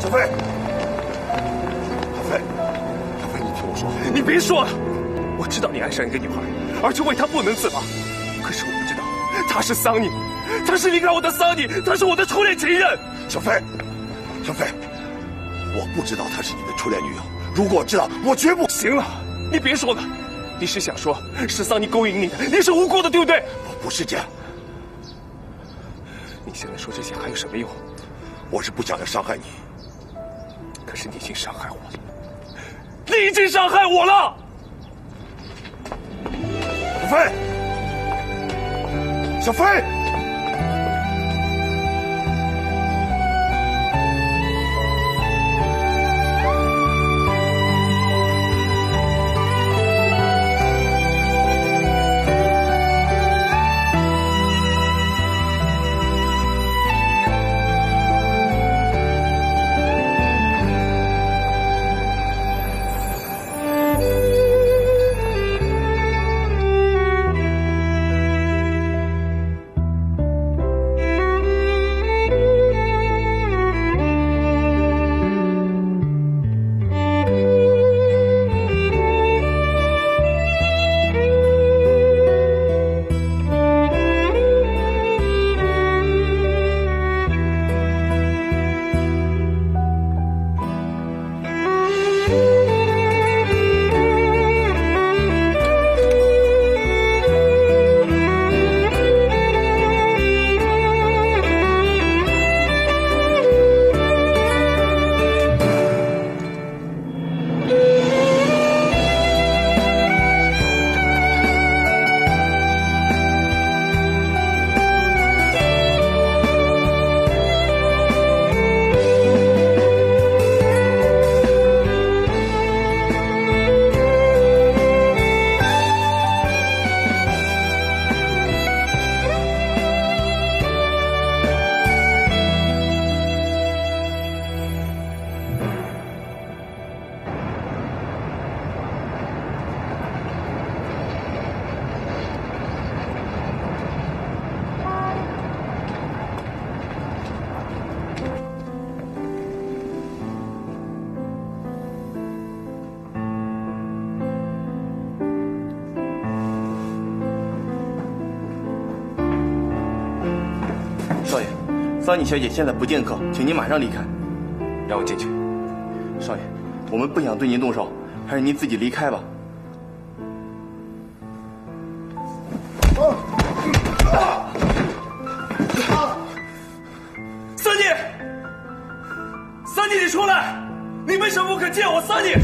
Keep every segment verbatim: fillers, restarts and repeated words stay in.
小飞，小飞，小飞，你听我说， 你别说了，我知道你爱上一个女孩，而且为她不能自拔。可是我不知道，她是桑尼，她是离开我的桑尼，她是我的初恋情人。 小飞，小飞，我不知道她是你的初恋女友。如果我知道，我绝不…… 行了，你别说了，你是想说是桑尼勾引你的，你是无辜的，对不对？ 不是这样。 你现在说这些还有什么用？ 我是不想要伤害你， 可是你已经伤害我了，你已经伤害我了。 小飞，小飞。 桑尼小姐现在不见客，请您马上离开。 让我进去。 少爷，我们不想对您动手，还是您自己离开吧。 桑尼，桑尼，你出来！你为什么不肯见我，桑尼？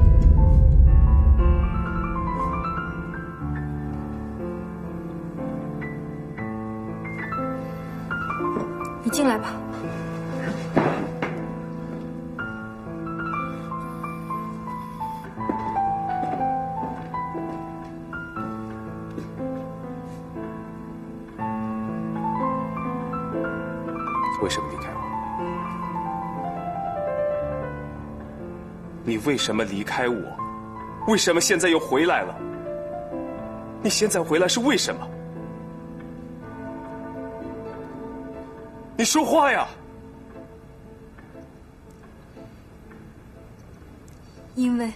你进来吧。 为什么离开我？你为什么离开我？为什么现在又回来了？你现在回来是为什么？你说话呀！ 因为，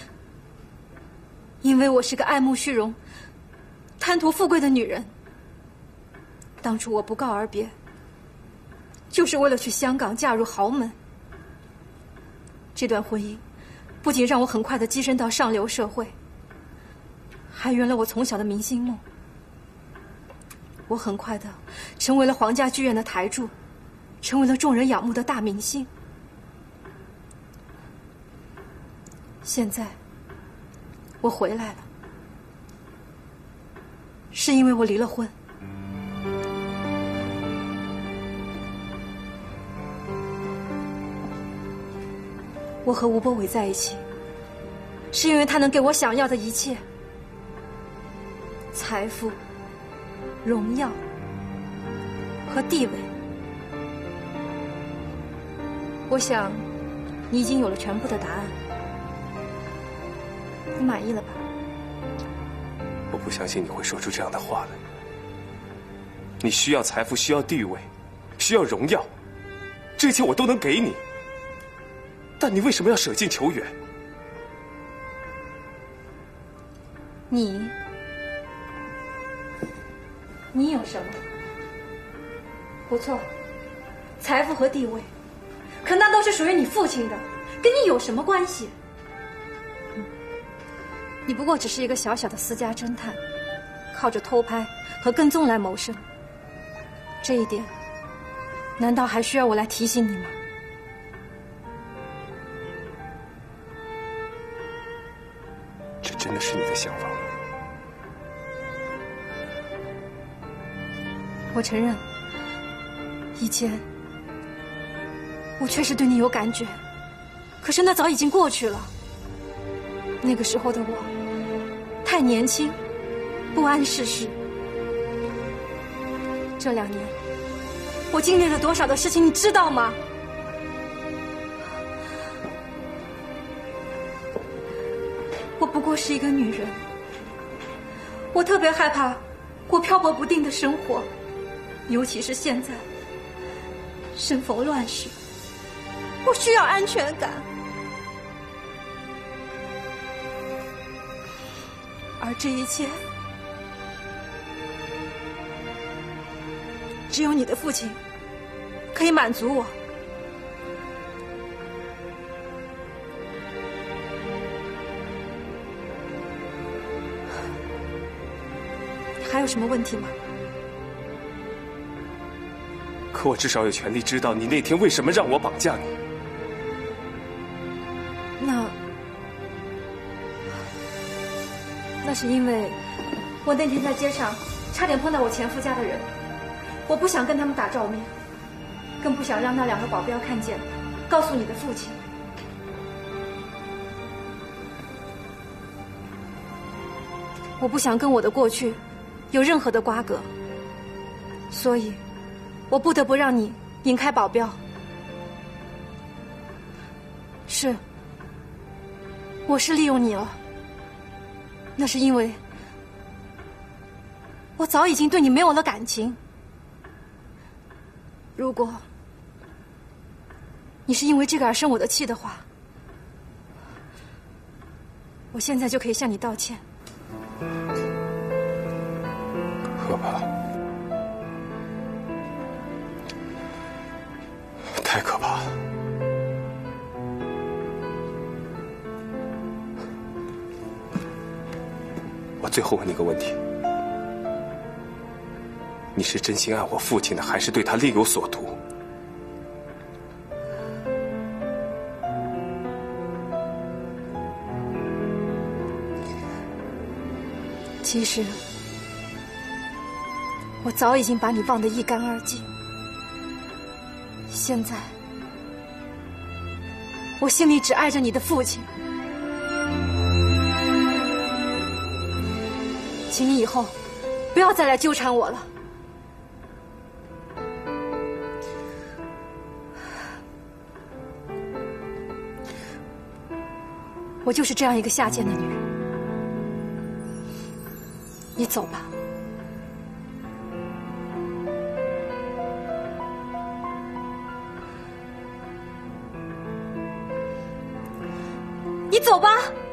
因为我是个爱慕虚荣、贪图富贵的女人。当初我不告而别，就是为了去香港嫁入豪门。这段婚姻不仅让我很快的跻身到上流社会，还圆了我从小的明星梦。我很快的成为了皇家剧院的台柱，成为了众人仰慕的大明星。现在我回来了，是因为我离了婚。我和吴博伟在一起，是因为他能给我想要的一切：财富、荣耀和地位。我想，你已经有了全部的答案，你满意了吧？ 我不相信你会说出这样的话来。你需要财富，需要地位，需要荣耀，这一切我都能给你。 但你为什么要舍近求远？ 你，你有什么？不错，财富和地位，可那都是属于你父亲的，跟你有什么关系？嗯，你不过只是一个小小的私家侦探，靠着偷拍和跟踪来谋生。这一点，难道还需要我来提醒你吗？ 这真的是你的想法吗？ 我承认，以前我确实对你有感觉，可是那早已经过去了。那个时候的我太年轻，不谙世事。这两年，我经历了多少的事情，你知道吗？我不过是一个女人，我特别害怕过漂泊不定的生活，尤其是现在生逢乱世，我需要安全感。而这一切，只有你的父亲可以满足我。还有什么问题吗？ 可我至少有权利知道你那天为什么让我绑架你。 那，那是因为我那天在街上差点碰到我前夫家的人，我不想跟他们打照面，更不想让那两个保镖看见，告诉你的父亲。我不想跟我的过去有任何的瓜葛，所以我不得不让你引开保镖。是，我是利用你了，那是因为我早已经对你没有了感情。如果你是因为这个而生我的气的话，我现在就可以向你道歉。 可怕，太可怕了。我最后问你个问题：你是真心爱我父亲的，还是对他另有所图？ 其实，我早已经把你忘得一干二净。现在，我心里只爱着你的父亲。请你以后不要再来纠缠我了。我就是这样一个下贱的女人。你走吧。你走吧。